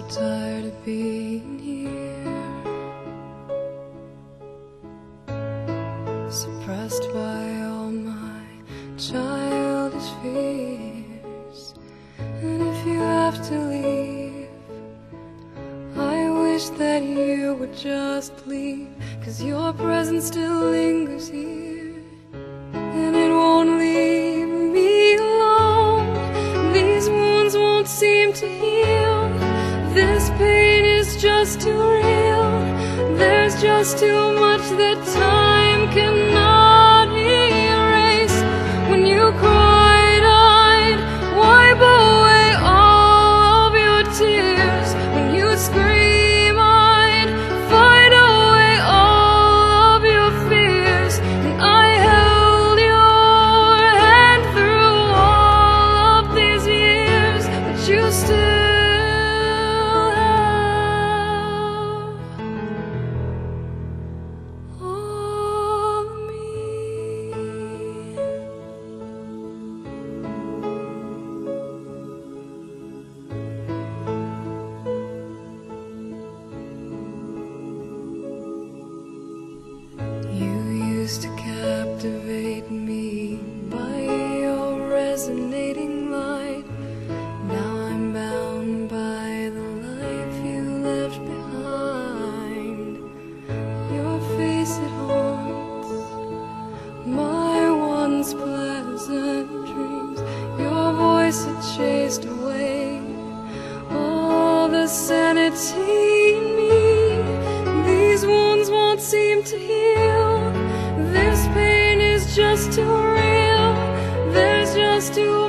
tired of being here, suppressed by all my childish fears. And if you have to leave, I wish that you would just leave, 'cause your presence still lingers here, and it won't leave me alone. These wounds won't seem to heal. This pain is just too real. There's just too much that time cannot erase. When you cried, I'd wipe away all of your tears. When you scream, I'd fight away all of your fears. And I held your hand through all of these years, but you still to captivate me by your resonating light. Now I'm bound by the life you left behind. Your face, it haunts my once pleasant dreams. Your voice, it chased away all the sanity in me. These wounds won't seem to heal. This pain is just too real. There's just too